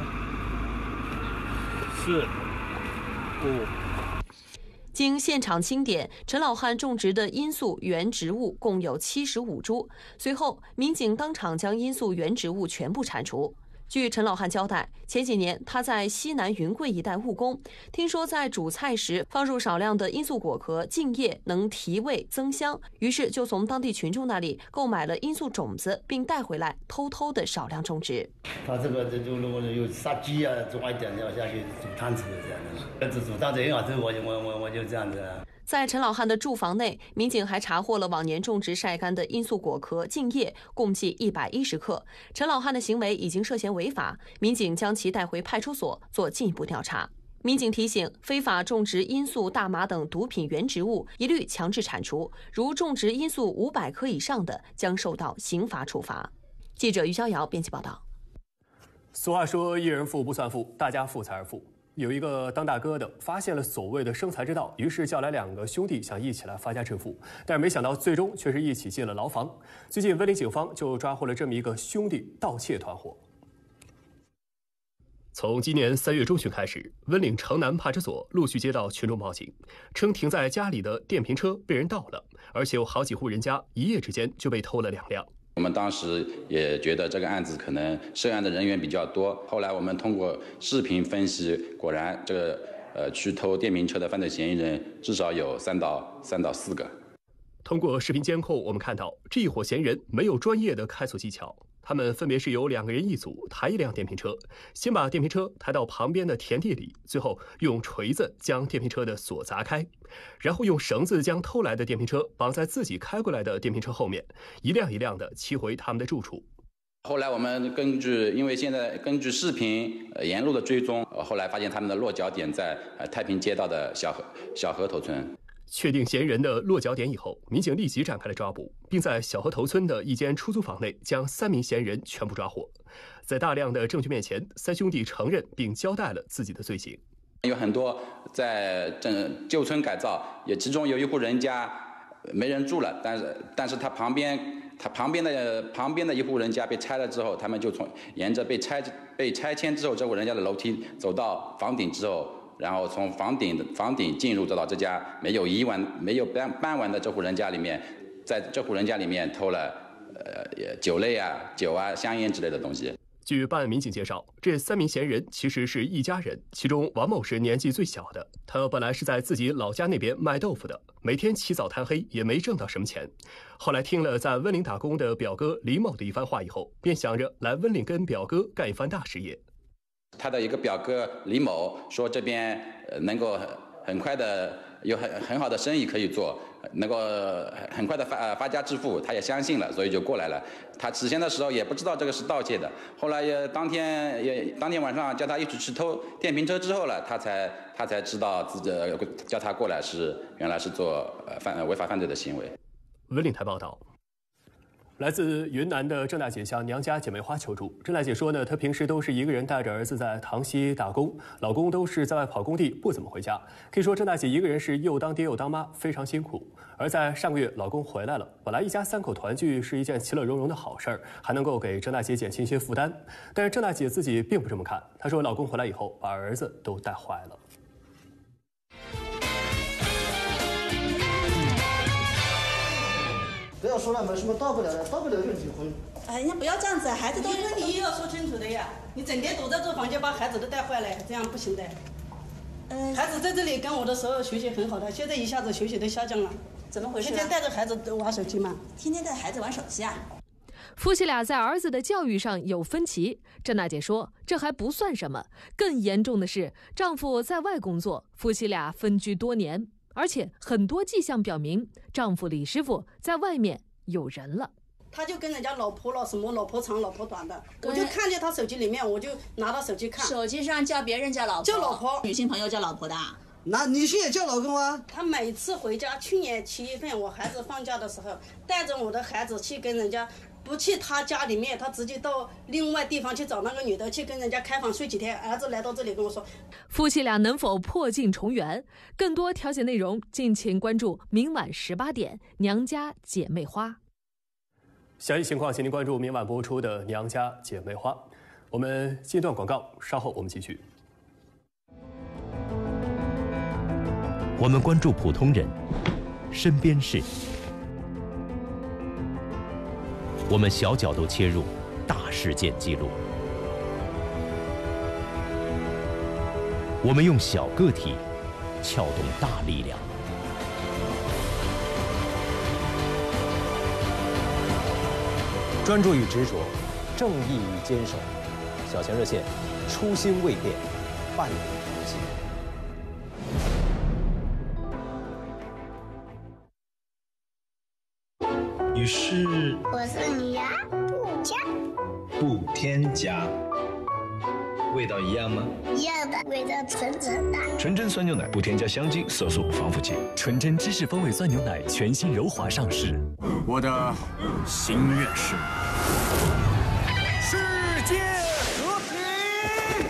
四、五。 经现场清点，陈老汉种植的罂粟原植物共有七十五株。随后，民警当场将罂粟原植物全部铲除。据陈老汉交代，前几年他在西南云贵一带务工，听说在煮菜时放入少量的罂粟果壳浸液能提味增香，于是就从当地群众那里购买了罂粟种子，并带回来偷偷的少量种植。 他这个这就如果有杀鸡啊，种一点要下去煮汤吃这样的，煮煮汤这样，这我我我我就这样子。 在陈老汉的住房内，民警还查获了往年种植晒干的罂粟果壳浸液，共计一百一十克。陈老汉的行为已经涉嫌违法，民警将其带回派出所做进一步调查。民警提醒，非法种植罂粟、大麻等毒品原植物，一律强制铲除。如种植罂粟五百克以上的，将受到刑罚处罚。记者于逍遥编辑报道。 俗话说，一人富不算富，大家富才是富。有一个当大哥的发现了所谓的生财之道，于是叫来两个兄弟想一起来发家致富，但是没想到最终却是一起进了牢房。最近温岭警方就抓获了这么一个兄弟盗窃团伙。从今年三月中旬开始，温岭城南派出所陆续接到群众报警，称停在家里的电瓶车被人盗了，而且有好几户人家一夜之间就被偷了两辆。 我们当时也觉得这个案子可能涉案的人员比较多，后来我们通过视频分析，果然这个呃去偷电瓶车的犯罪嫌疑人至少有三到三到四个。 通过视频监控，我们看到这一伙嫌疑人没有专业的开锁技巧，他们分别是由两个人一组抬一辆电瓶车，先把电瓶车抬到旁边的田地里，最后用锤子将电瓶车的锁砸开，然后用绳子将偷来的电瓶车绑在自己开过来的电瓶车后面，一辆一辆的骑回他们的住处。 后来我们根据，因为现在根据视频、呃、沿路的追踪，呃、后来发现他们的落脚点在呃太平街道的小河小河头村。 确定嫌疑人的落脚点以后，民警立即展开了抓捕，并在小河头村的一间出租房内将三名嫌疑人全部抓获。在大量的证据面前，三兄弟承认并交代了自己的罪行。 有很多在镇旧村改造，也其中有一户人家没人住了，但是但是他旁边他旁边的旁边的一户人家被拆了之后，他们就从沿着被拆被拆迁之后这户人家的楼梯走到房顶之后。然后从房顶的房顶进入，走到这家没有移完、没有搬搬完的这户人家里面，在这户人家里面偷了呃酒类啊、酒啊、香烟之类的东西。 据办案民警介绍，这三名嫌疑人其实是一家人，其中王某是年纪最小的。他本来是在自己老家那边卖豆腐的，每天起早贪黑，也没挣到什么钱。后来听了在温岭打工的表哥李某的一番话以后，便想着来温岭跟表哥干一番大事业。 他的一个表哥李某说这边能够很快的有很很好的生意可以做，能够很快的发发家致富，他也相信了，所以就过来了。他之前的时候也不知道这个是盗窃的，后来也当天也当天晚上叫他一起去偷电瓶车之后了，他才他才知道自己叫他过来是原来是做犯违法犯罪的行为。 温岭台报道。来自云南的郑大姐向娘家姐妹花求助。郑大姐说呢，她平时都是一个人带着儿子在塘西打工，老公都是在外跑工地，不怎么回家。可以说，郑大姐一个人是又当爹又当妈，非常辛苦。而在上个月，老公回来了，本来一家三口团聚是一件其乐融融的好事儿，还能够给郑大姐减轻一些负担。但是郑大姐自己并不这么看，她说，老公回来以后把儿子都带坏了。 不要说了，没什么大不了的，大不了就离婚。 哎呀，不要这样子，孩子都离婚你也要说清楚的呀。你整天躲在这房间，把孩子都带坏了，这样不行的。嗯，孩子在这里跟我的时候学习很好的，现在一下子学习都下降了。 怎么回事、啊？ 天天带着孩子玩手机嘛。 天天带孩子玩手机啊？ 夫妻俩在儿子的教育上有分歧。郑大姐说，这还不算什么，更严重的是，丈夫在外工作，夫妻俩分居多年。而且很多迹象表明，丈夫李师傅在外面有人了。 他就跟人家老婆了什么老婆长老婆短的，我就看见他手机里面，我就拿到手机看。 手机上叫别人叫老婆， 叫老婆， 女性朋友叫老婆的。 那女性也叫老公啊？ 他每次回家，去年七月份我孩子放假的时候，带着我的孩子去跟人家。不去他家里面，他直接到另外地方去找那个女的，去跟人家开房睡几天。儿子来到这里跟我说， 夫妻俩能否破镜重圆？更多调解内容，敬请关注明晚十八点《娘家姐妹花》。 详细情况，请您关注明晚播出的《娘家姐妹花》。我们进一段广告，稍后我们继续。 我们关注普通人身边事。我们小角度切入，大事件记录。我们用小个体撬动大力量。 专注与执着，正义与坚守。小强热线，初心未变，伴你同行。 你是？ 我是你呀，不加， 不添加，味道一样吗？ 一样的，味道纯纯的。 纯真酸牛奶不添加香精、色素、防腐剂。 纯真芝士风味酸牛奶全新柔滑上市。 我的心愿是世界和平。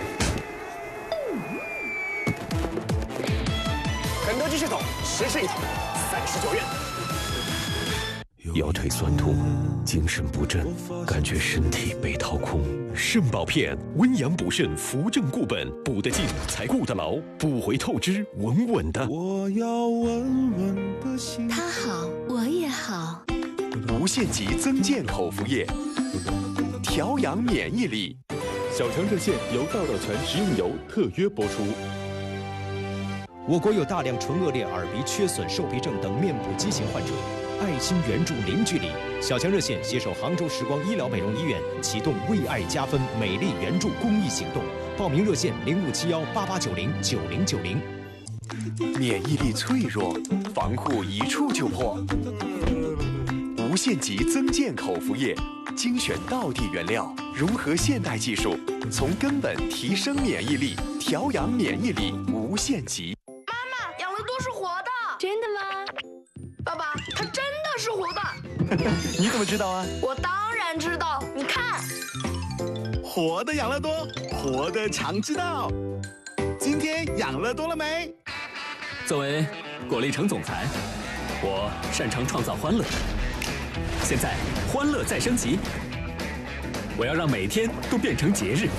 肯德基系统十吃一桶，三十九元。 腰腿酸痛，精神不振，感觉身体被掏空。肾宝片温阳补肾，扶正固本，补得进才顾得牢，补回透支，稳稳的。 我要稳稳的心。 他好，我也好。 无限极增健口服液，调养免疫力。 小强热线由道道全食用油特约播出。 我国有大量唇腭裂、耳鼻缺损、瘦皮症等面部畸形患者。爱心援助零距离，小强热线携手杭州时光医疗美容医院启动为爱加分美丽援助公益行动，报名热线零五七幺八八九零九零九零。 免疫力脆弱，防护一触就破。无限极增健口服液，精选道地原料，融合现代技术，从根本提升免疫力，调养免疫力。无限极。 妈妈，养乐多是活的。 真的吗？ 爸爸，它真的是活的。 你怎么知道啊？ 我当然知道，你看， 活的养乐多，活的常知道。今天养乐多了没？ 作为果粒橙总裁，我擅长创造欢乐。现在欢乐再升级，我要让每天都变成节日。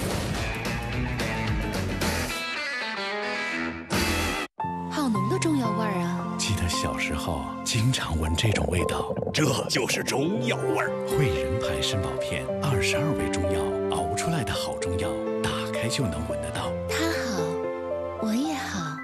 好浓的中药味儿啊！ 记得小时候经常闻这种味道，这就是中药味儿。汇仁牌参宝片，二十二味中药熬熬出来的好中药，打开就能闻得到。 他好，我也好。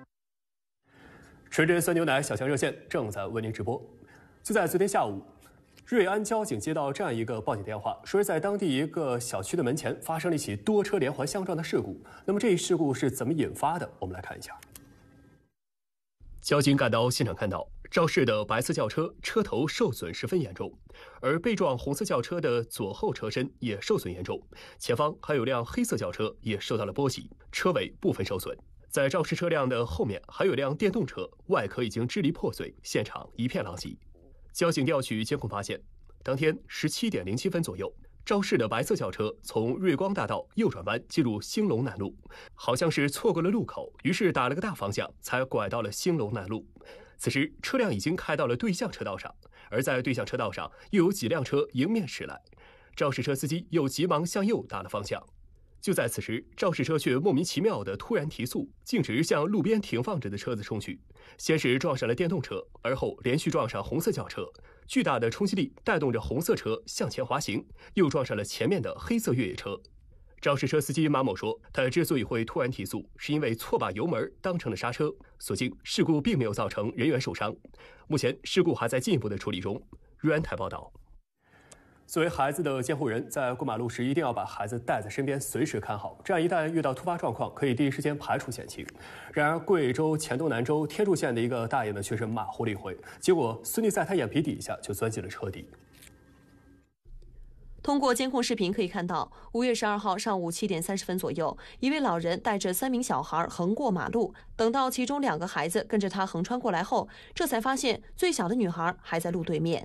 纯真酸牛奶小强热线正在为您直播。就在昨天下午，瑞安交警接到这样一个报警电话，说是在当地一个小区的门前发生了一起多车连环相撞的事故。那么这一事故是怎么引发的？我们来看一下。交警赶到现场看到，肇事的白色轿车车头受损十分严重，而被撞红色轿车的左后车身也受损严重，前方还有辆黑色轿车也受到了波及，车尾部分受损。在肇事车辆的后面还有辆电动车，外壳已经支离破碎，现场一片狼藉。交警调取监控发现，当天十七点零七分左右，肇事的白色轿车从瑞光大道右转弯进入兴隆南路，好像是错过了路口，于是打了个大方向，才拐到了兴隆南路。此时车辆已经开到了对向车道上，而在对向车道上又有几辆车迎面驶来，肇事车司机又急忙向右打了方向。就在此时，肇事车却莫名其妙地突然提速，径直向路边停放着的车子冲去，先是撞上了电动车，而后连续撞上红色轿车，巨大的冲击力带动着红色车向前滑行，又撞上了前面的黑色越野车。肇事车司机马某说，他之所以会突然提速，是因为错把油门当成了刹车，所幸事故并没有造成人员受伤。目前事故还在进一步的处理中。瑞安台报道。作为孩子的监护人，在过马路时一定要把孩子带在身边，随时看好，这样一旦遇到突发状况，可以第一时间排除险情。然而，贵州黔东南州天柱县的一个大爷呢，却是马虎了一回，结果孙女在他眼皮底下就钻进了车底。 通过监控视频可以看到，五月十二号上午七点三十分左右，一位老人带着三名小孩横过马路，等到其中两个孩子跟着他横穿过来后，这才发现最小的女孩还在路对面。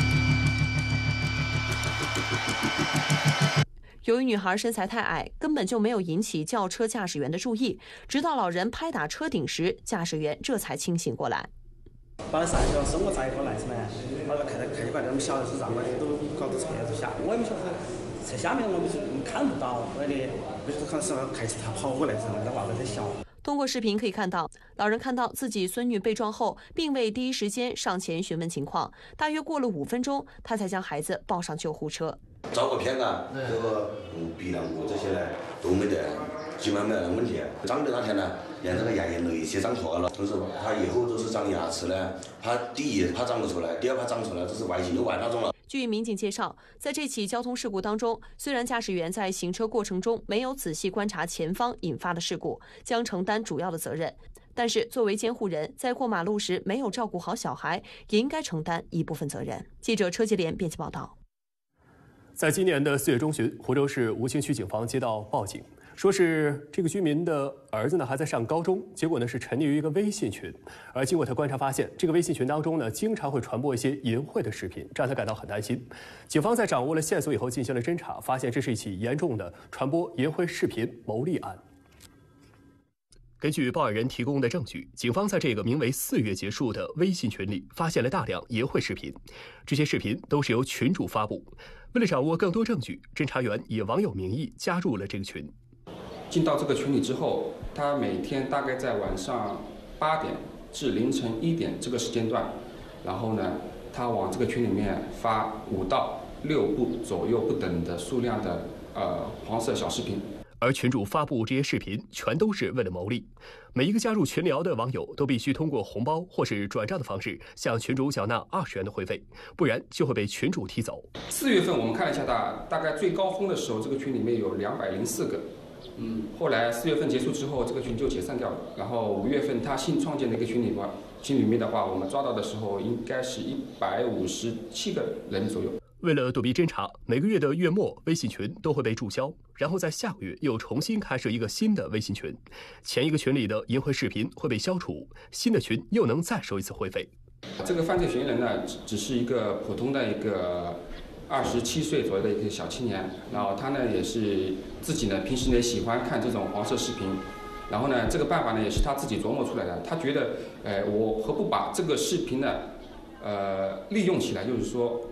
由于女孩身材太矮，根本就没有引起轿车驾驶员的注意，直到老人拍打车顶时，驾驶员这才清醒过来。 把上去了，生我载一个来噻嘛，好像看到看一块那么小的是让我的都搞到车子下，我也没晓得在下面我们是看不到，我的不是看是开始他跑过来时候，那娃子在笑。 通过视频可以看到，老人看到自己孙女被撞后，并未第一时间上前询问情况。大约过了五分钟，他才将孩子抱上救护车。 照个片啊，这个鼻梁骨这些呢都没得，基本没得问题。长的那天呢，连这个牙龈都一起长脱了，同时他以后都是长牙齿呢，他第一怕长不出来，第二怕长出来，这是外形都外那种了。 据民警介绍，在这起交通事故当中，虽然驾驶员在行车过程中没有仔细观察前方引发的事故，将承担主要的责任，但是作为监护人，在过马路时没有照顾好小孩，也应该承担一部分责任。记者车继莲编辑报道。 在今年的四月中旬，湖州市吴兴区警方接到报警，说是这个居民的儿子呢还在上高中，结果呢是沉溺于一个微信群，而经过他观察发现，这个微信群当中呢经常会传播一些淫秽的视频，这让他感到很担心。警方在掌握了线索以后进行了侦查，发现这是一起严重的传播淫秽视频牟利案。根据报案人提供的证据，警方在这个名为“四月结束”的微信群里发现了大量淫秽视频，这些视频都是由群主发布。为了掌握更多证据，侦查员以网友名义加入了这个群。 进到这个群里之后，他每天大概在晚上八点至凌晨一点这个时间段，然后呢，他往这个群里面发五到六部左右不等的数量的呃黄色小视频。 而群主发布这些视频全都是为了牟利，每一个加入群聊的网友都必须通过红包或是转账的方式向群主缴纳二十元的会费，不然就会被群主踢走。 四月份我们看了一下大大概最高峰的时候，这个群里面有两百零四个，嗯，后来四月份结束之后，这个群就解散掉了。然后五月份他新创建的一个群里边，群里面的话，我们抓到的时候应该是一百五十七个人左右。 为了躲避侦查，每个月的月末微信群都会被注销，然后在下个月又重新开设一个新的微信群，前一个群里的淫秽视频会被消除，新的群又能再收一次会费。 这个犯罪嫌疑人呢，只是一个普通的一个二十七岁左右的一个小青年，然后他呢也是自己呢平时呢喜欢看这种黄色视频，然后呢这个办法呢也是他自己琢磨出来的，他觉得，呃，我何不把这个视频呢，呃，利用起来，就是说。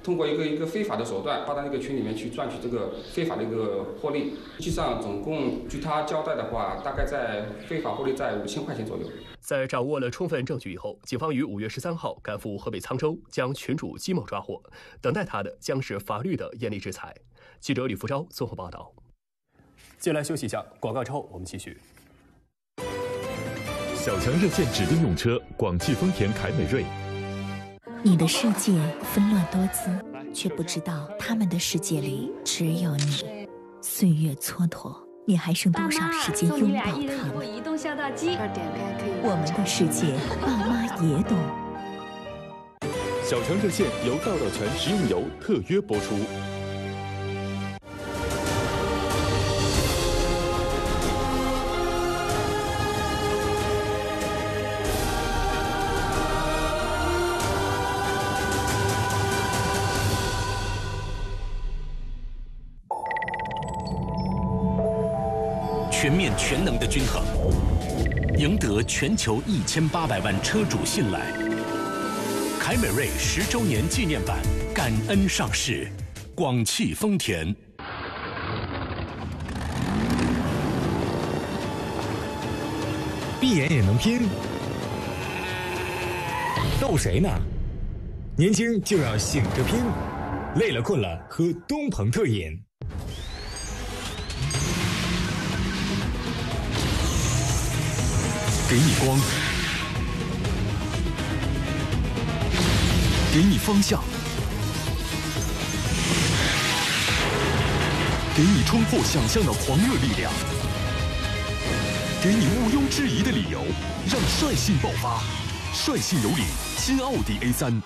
通过一个一个非法的手段，到他那个群里面去赚取这个非法的一个获利。实际上，总共据他交代的话，大概在非法获利在五千块钱左右。 在掌握了充分证据以后，警方于五月十三号赶赴河北沧州，将群主姬某抓获。等待他的将是法律的严厉制裁。记者李福昭综合报道。接下来休息一下，广告之后我们继续。 小强热线指定用车广汽丰田凯美瑞。 你的世界纷乱多姿，却不知道他们的世界里只有你。岁月蹉跎，你还剩多少时间拥抱他们？ 移动小岛机， 我们的世界，爸妈也懂。 小强热线由道道全食用油特约播出。 全面全能的均衡，赢得全球一千八百万车主信赖。凯美瑞十周年纪念版感恩上市，广汽丰田。 闭眼也能拼，逗谁呢？年轻就要醒着拼，累了困了喝东鹏特饮。 给你光，给你方向，给你冲破想象的狂热力量，给你毋庸置疑的理由，让率性爆发，率性有理，新奥迪 A 三。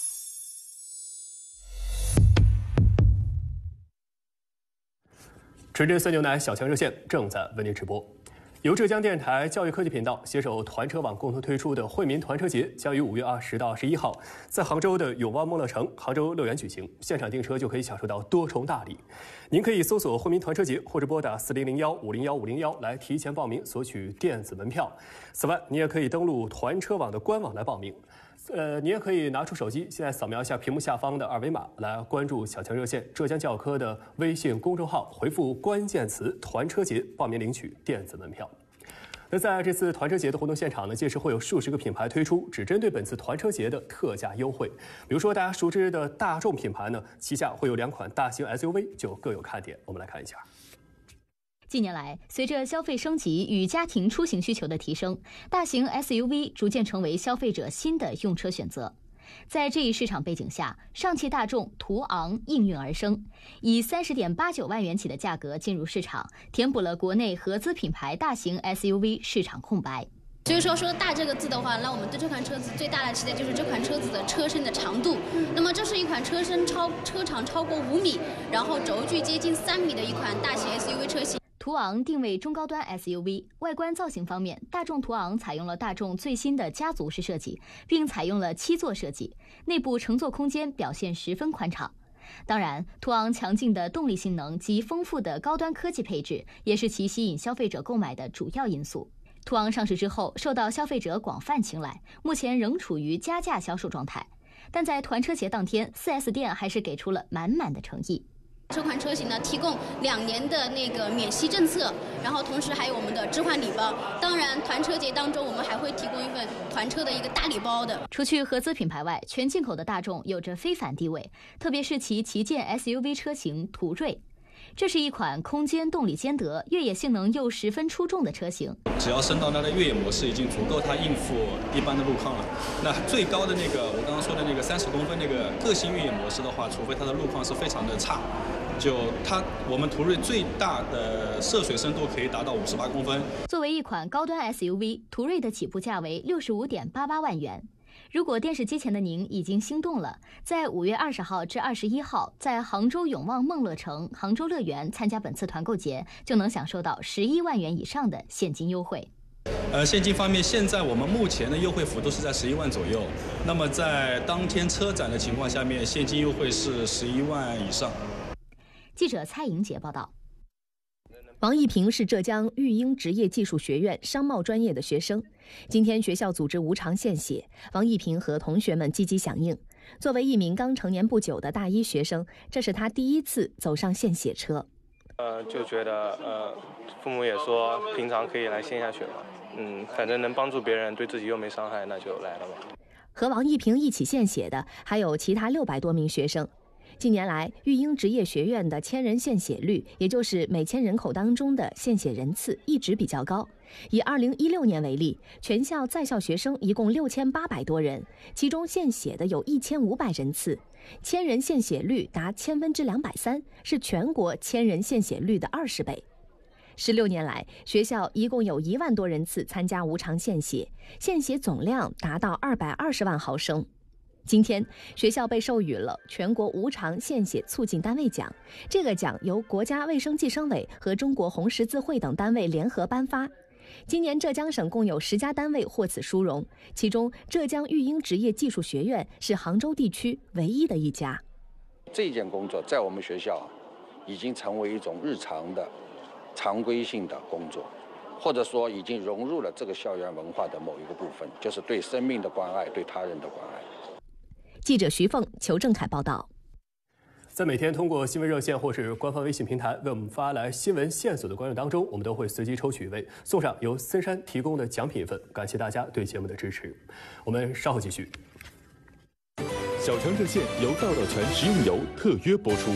纯真酸牛奶小强热线正在为您直播。由浙江电台教育科技频道携手团车网共同推出的惠民团车节将于五月二十到二十一号在杭州的永旺梦乐城杭州乐园举行，现场订车就可以享受到多重大礼。您可以搜索惠民团车节或者拨打四零零幺五零幺五零幺来提前报名索取电子门票。此外，你也可以登录团车网的官网来报名。呃，你也可以拿出手机，现在扫描一下屏幕下方的二维码，来关注小强热线浙江教科的微信公众号，回复关键词“团车节”报名领取电子门票。那在这次团车节的活动现场呢，届时会有数十个品牌推出只针对本次团车节的特价优惠。比如说大家熟知的大众品牌呢，旗下会有两款大型 S U V 就各有看点。我们来看一下。 近年来，随着消费升级与家庭出行需求的提升，大型 S U V 逐渐成为消费者新的用车选择。在这一市场背景下，上汽大众途昂应运而生，以三十点八九万元起的价格进入市场，填补了国内合资品牌大型 S U V 市场空白。 所以说说大这个字的话，那我们对这款车子最大的期待就是这款车子的车身的长度。那么这是一款车身超车长超过五米，然后轴距接近三米的一款大型 S U V 车型。 途昂定位中高端 S U V， 外观造型方面，大众途昂采用了大众最新的家族式设计，并采用了七座设计，内部乘坐空间表现十分宽敞。当然，途昂强劲的动力性能及丰富的高端科技配置，也是其吸引消费者购买的主要因素。途昂上市之后，受到消费者广泛青睐，目前仍处于加价销售状态。但在团车节当天 ，四 S 店还是给出了满满的诚意。 这款车型呢，提供两年的那个免息政策，然后同时还有我们的置换礼包。当然，团车节当中我们还会提供一份团车的一个大礼包的。 除去合资品牌外，全进口的大众有着非凡地位，特别是其旗舰 S U V 车型途锐。这是一款空间动力兼得、越野性能又十分出众的车型。 只要升到它的越野模式，已经足够它应付一般的路况了。那最高的那个，我刚刚说的那个三十公分那个个性越野模式的话，除非它的路况是非常的差，就它我们途锐最大的涉水深度可以达到五十八公分。 作为一款高端 S U V， 途锐的起步价为六十五点八八万元。如果电视机前的您已经心动了，在五月二十号至二十一号，在杭州永旺梦乐城杭州乐园参加本次团购节，就能享受到十一万元以上的现金优惠。 呃，现金方面，现在我们目前的优惠幅度是在十一万左右。那么在当天车展的情况下面，现金优惠是十一万以上。 记者蔡莹杰报道。 王一平是浙江育英职业技术学院商贸专业的学生。今天学校组织无偿献血，王一平和同学们积极响应。 作为一名刚成年不久的大一学生，这是他第一次走上献血车。 呃，就觉得呃，父母也说平常可以来献下血嘛，嗯，反正能帮助别人，对自己又没伤害，那就来了吧。 和王一平一起献血的还有其他六百多名学生。近年来，育英职业学院的千人献血率，也就是每千人口当中的献血人次，一直比较高。以二零一六年为例，全校在校学生一共六千八百多人，其中献血的有一千五百人次，千人献血率达千分之两百三，是全国千人献血率的二十倍。十六年来，学校一共有一万多人次参加无偿献血，献血总量达到二百二十万毫升。今天，学校被授予了全国无偿献血促进单位奖。这个奖由国家卫生计生委和中国红十字会等单位联合颁发。今年浙江省共有十家单位获此殊荣，其中浙江育英职业技术学院是杭州地区唯一的一家。 这件工作在我们学校已经成为一种日常的、常规性的工作，或者说已经融入了这个校园文化的某一个部分，就是对生命的关爱，对他人的关爱。 记者徐凤、裘正凯报道。 在每天通过新闻热线或是官方微信平台为我们发来新闻线索的观众当中，我们都会随机抽取一位，送上由森山提供的奖品一份。感谢大家对节目的支持，我们稍后继续。 小强热线由道道全食用油特约播出。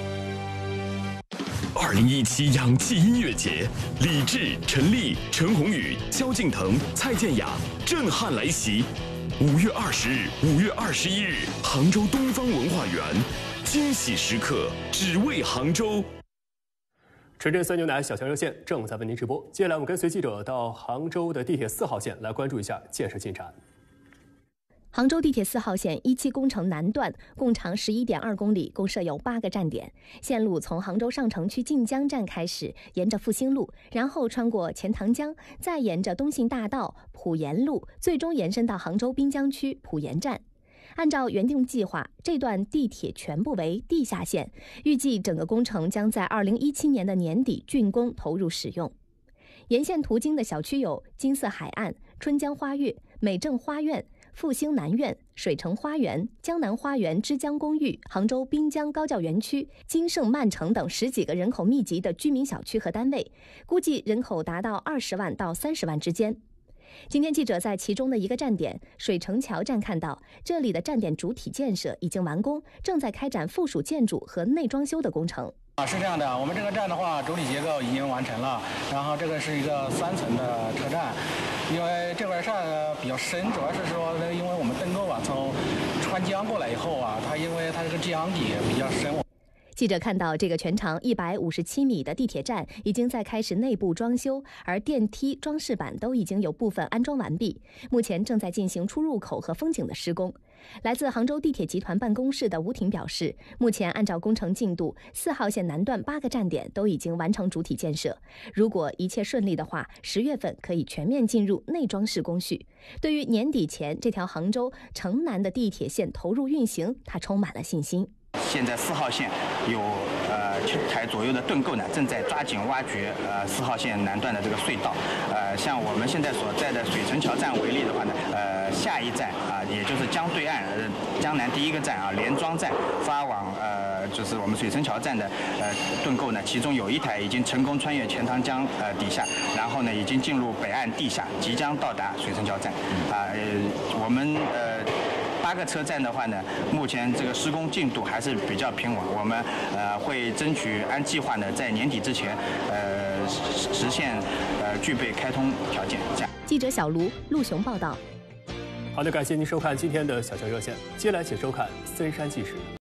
二零一七氧气音乐节，李志、陈粒、陈鸿宇、萧敬腾、蔡健雅震撼来袭。五月二十日、五月二十一日，杭州东方文化园，惊喜时刻，只为杭州。 纯正酸牛奶小强热线正在为您直播。接下来，我们跟随记者到杭州的地铁四号线来关注一下建设进展。 杭州地铁四号线一期工程南段共长十一点二公里，共设有八个站点。线路从杭州上城区晋江站开始，沿着复兴路，然后穿过钱塘江，再沿着东信大道、浦沿路，最终延伸到杭州滨江区浦沿站。按照原定计划，这段地铁全部为地下线，预计整个工程将在二零一七年的年底竣工投入使用。沿线途经的小区有金色海岸、春江花悦、美正花苑、复兴南苑、水城花园、江南花园之江公寓、杭州滨江高教园区、金盛曼城等十几个人口密集的居民小区和单位，估计人口达到二十万到三十万之间。今天记者在其中的一个站点水城桥站看到，这里的站点主体建设已经完工，正在开展附属建筑和内装修的工程。 啊，是这样的，我们这个站的话，主体结构已经完成了，然后这个是一个三层的车站，因为这块站比较深，主要是说，因为我们登沟啊，从穿江过来以后啊，它因为它这个江底比较深。 记者看到，这个全长一百五十七米的地铁站已经在开始内部装修，而电梯、装饰板都已经有部分安装完毕，目前正在进行出入口和风景的施工。来自杭州地铁集团办公室的吴婷表示，目前按照工程进度，四号线南段八个站点都已经完成主体建设。如果一切顺利的话，十月份可以全面进入内装饰工序。对于年底前这条杭州城南的地铁线投入运行，他充满了信心。 现在四号线有呃七台左右的盾构呢，正在抓紧挖掘呃四号线南段的这个隧道。呃，像我们现在所在的水城桥站为例的话呢，呃，下一站啊、呃，也就是江对岸呃江南第一个站啊连庄站发往呃就是我们水城桥站的呃盾构呢，其中有一台已经成功穿越钱塘江呃底下，然后呢已经进入北岸地下，即将到达水城桥站。啊、呃，我们呃。八个车站的话呢，目前这个施工进度还是比较平稳，我们呃会争取按计划呢，在年底之前，呃实现呃具备开通条件。这样。 记者小卢、陆雄报道。 好的，感谢您收看今天的小强热线，接下来请收看森山纪实。